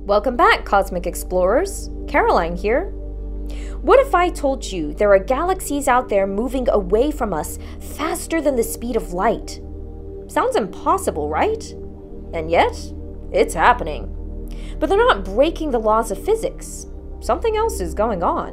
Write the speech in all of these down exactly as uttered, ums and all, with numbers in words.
Welcome back, Cosmic Explorers. Caroline here. What if I told you there are galaxies out there moving away from us faster than the speed of light? Sounds impossible, right? And yet, it's happening. But they're not breaking the laws of physics. Something else is going on.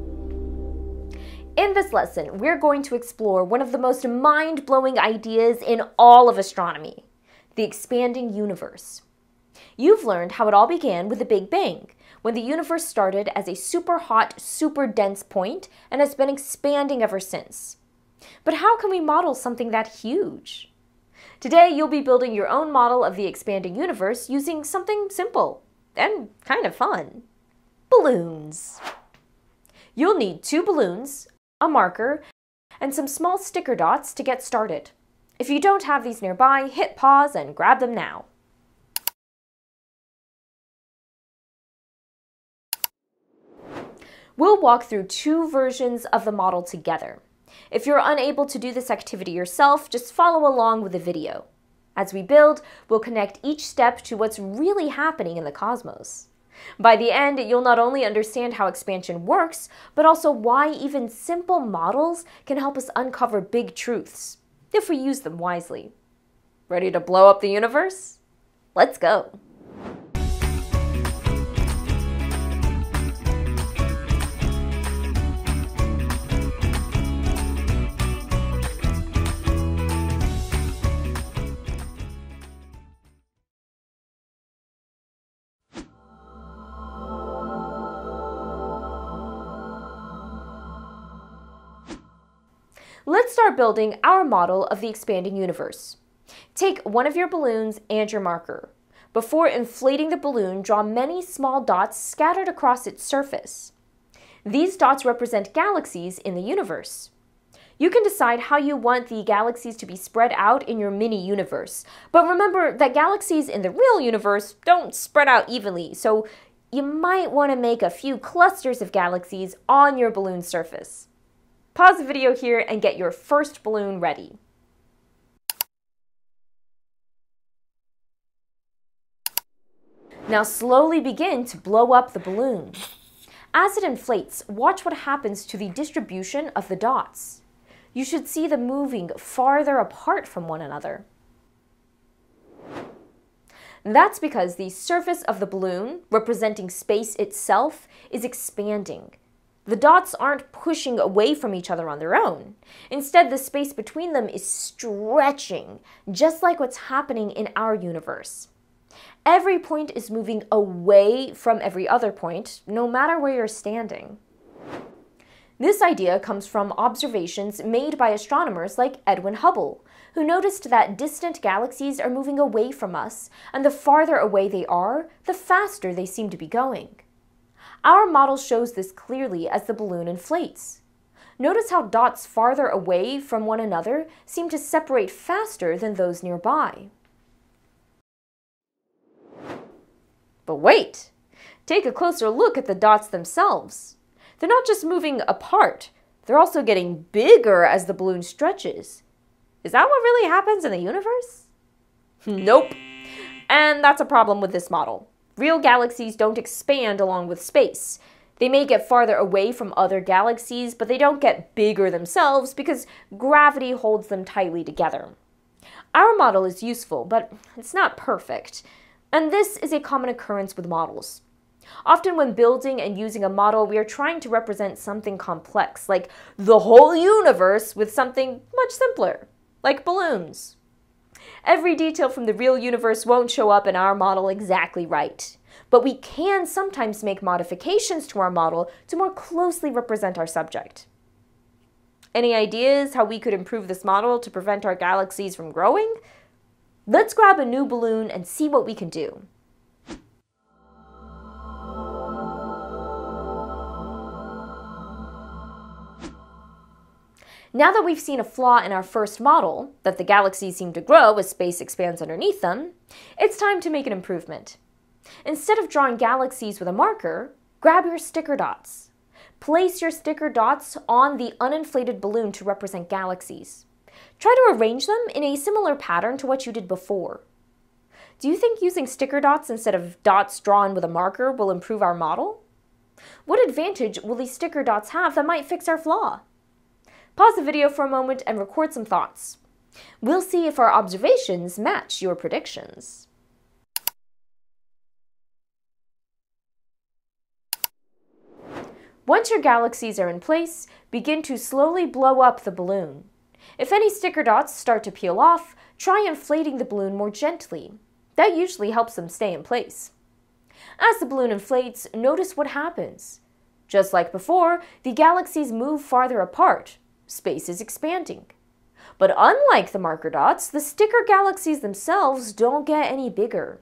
In this lesson, we're going to explore one of the most mind-blowing ideas in all of astronomy, the expanding universe. You've learned how it all began with the Big Bang, when the universe started as a super hot, super dense point and has been expanding ever since. But how can we model something that huge? Today, you'll be building your own model of the expanding universe using something simple and kind of fun. Balloons. You'll need two balloons, a marker, and some small sticker dots to get started. If you don't have these nearby, hit pause and grab them now. We'll walk through two versions of the model together. If you're unable to do this activity yourself, just follow along with the video. As we build, we'll connect each step to what's really happening in the cosmos. By the end, you'll not only understand how expansion works, but also why even simple models can help us uncover big truths, if we use them wisely. Ready to blow up the universe? Let's go! Let's start building our model of the expanding universe. Take one of your balloons and your marker. Before inflating the balloon, draw many small dots scattered across its surface. These dots represent galaxies in the universe. You can decide how you want the galaxies to be spread out in your mini-universe, but remember that galaxies in the real universe don't spread out evenly, so you might want to make a few clusters of galaxies on your balloon surface. Pause the video here and get your first balloon ready. Now slowly begin to blow up the balloon. As it inflates, watch what happens to the distribution of the dots. You should see them moving farther apart from one another. That's because the surface of the balloon, representing space itself, is expanding. The dots aren't pushing away from each other on their own. Instead, the space between them is stretching, just like what's happening in our universe. Every point is moving away from every other point, no matter where you're standing. This idea comes from observations made by astronomers like Edwin Hubble, who noticed that distant galaxies are moving away from us, and the farther away they are, the faster they seem to be going. Our model shows this clearly as the balloon inflates. Notice how dots farther away from one another seem to separate faster than those nearby. But wait! Take a closer look at the dots themselves. They're not just moving apart, they're also getting bigger as the balloon stretches. Is that what really happens in the universe? Nope. And that's a problem with this model. Real galaxies don't expand along with space. They may get farther away from other galaxies, but they don't get bigger themselves because gravity holds them tightly together. Our model is useful, but it's not perfect. And this is a common occurrence with models. Often when building and using a model, we are trying to represent something complex, like the whole universe, with something much simpler, like balloons. Every detail from the real universe won't show up in our model exactly right, but we can sometimes make modifications to our model to more closely represent our subject. Any ideas how we could improve this model to prevent our galaxies from growing? Let's grab a new balloon and see what we can do. Now that we've seen a flaw in our first model, that the galaxies seem to grow as space expands underneath them, it's time to make an improvement. Instead of drawing galaxies with a marker, grab your sticker dots. Place your sticker dots on the uninflated balloon to represent galaxies. Try to arrange them in a similar pattern to what you did before. Do you think using sticker dots instead of dots drawn with a marker will improve our model? What advantage will these sticker dots have that might fix our flaw? Pause the video for a moment and record some thoughts. We'll see if our observations match your predictions. Once your galaxies are in place, begin to slowly blow up the balloon. If any sticker dots start to peel off, try inflating the balloon more gently. That usually helps them stay in place. As the balloon inflates, notice what happens. Just like before, the galaxies move farther apart. Space is expanding. But unlike the marker dots, the sticker galaxies themselves don't get any bigger.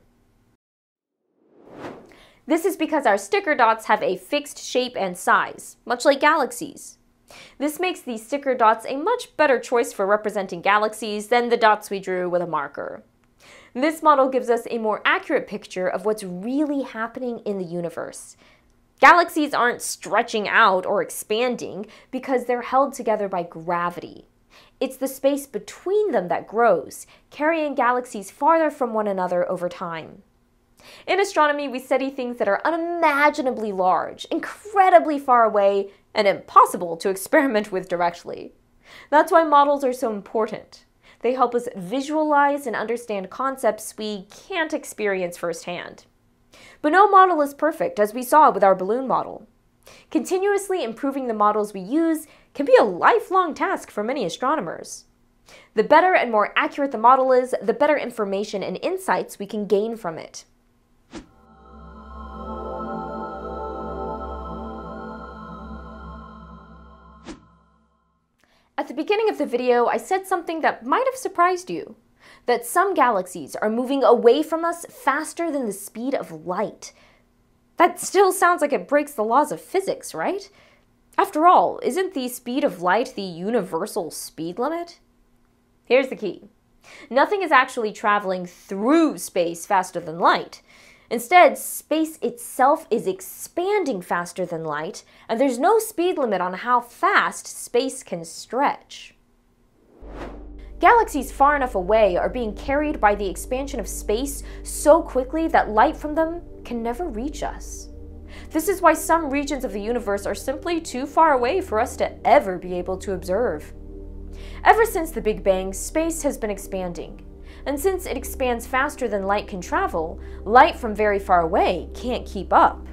This is because our sticker dots have a fixed shape and size, much like galaxies. This makes these sticker dots a much better choice for representing galaxies than the dots we drew with a marker. This model gives us a more accurate picture of what's really happening in the universe. Galaxies aren't stretching out or expanding because they're held together by gravity. It's the space between them that grows, carrying galaxies farther from one another over time. In astronomy, we study things that are unimaginably large, incredibly far away, and impossible to experiment with directly. That's why models are so important. They help us visualize and understand concepts we can't experience firsthand. But no model is perfect, as we saw with our balloon model. Continuously improving the models we use can be a lifelong task for many astronomers. The better and more accurate the model is, the better information and insights we can gain from it. At the beginning of the video, I said something that might have surprised you, that some galaxies are moving away from us faster than the speed of light. That still sounds like it breaks the laws of physics, right? After all, isn't the speed of light the universal speed limit? Here's the key. Nothing is actually traveling through space faster than light. Instead, space itself is expanding faster than light, and there's no speed limit on how fast space can stretch. Galaxies far enough away are being carried by the expansion of space so quickly that light from them can never reach us. This is why some regions of the universe are simply too far away for us to ever be able to observe. Ever since the Big Bang, space has been expanding. And since it expands faster than light can travel, light from very far away can't keep up.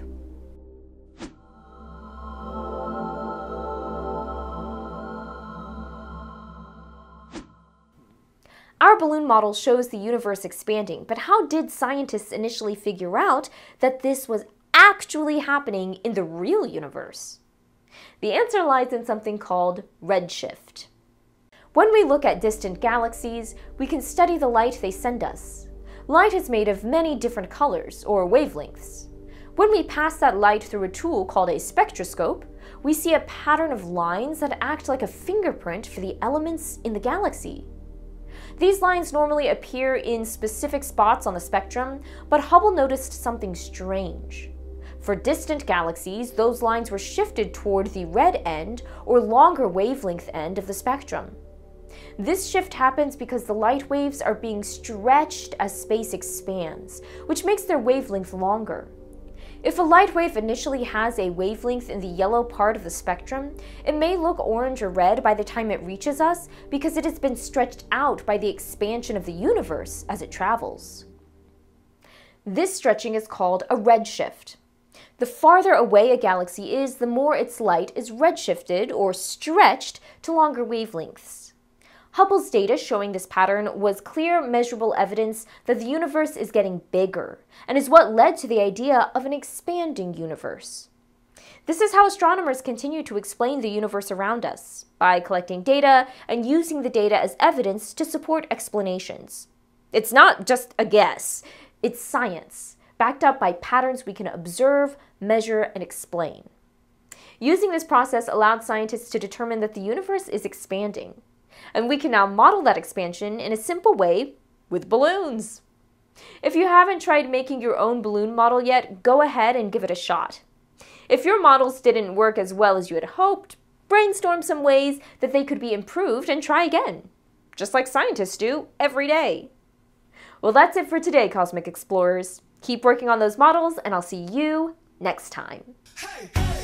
Our balloon model shows the universe expanding, but how did scientists initially figure out that this was actually happening in the real universe? The answer lies in something called redshift. When we look at distant galaxies, we can study the light they send us. Light is made of many different colors, or wavelengths. When we pass that light through a tool called a spectroscope, we see a pattern of lines that act like a fingerprint for the elements in the galaxy. These lines normally appear in specific spots on the spectrum, but Hubble noticed something strange. For distant galaxies, those lines were shifted toward the red end, or longer wavelength end of the spectrum. This shift happens because the light waves are being stretched as space expands, which makes their wavelength longer. If a light wave initially has a wavelength in the yellow part of the spectrum, it may look orange or red by the time it reaches us because it has been stretched out by the expansion of the universe as it travels. This stretching is called a redshift. The farther away a galaxy is, the more its light is redshifted or stretched to longer wavelengths. Hubble's data showing this pattern was clear, measurable evidence that the universe is getting bigger, and is what led to the idea of an expanding universe. This is how astronomers continue to explain the universe around us, by collecting data and using the data as evidence to support explanations. It's not just a guess, it's science, backed up by patterns we can observe, measure, and explain. Using this process allowed scientists to determine that the universe is expanding. And we can now model that expansion in a simple way with balloons. If you haven't tried making your own balloon model yet, go ahead and give it a shot. If your models didn't work as well as you had hoped, brainstorm some ways that they could be improved and try again, just like scientists do every day. Well, that's it for today, Cosmic Explorers. Keep working on those models, and I'll see you next time. Hey, hey.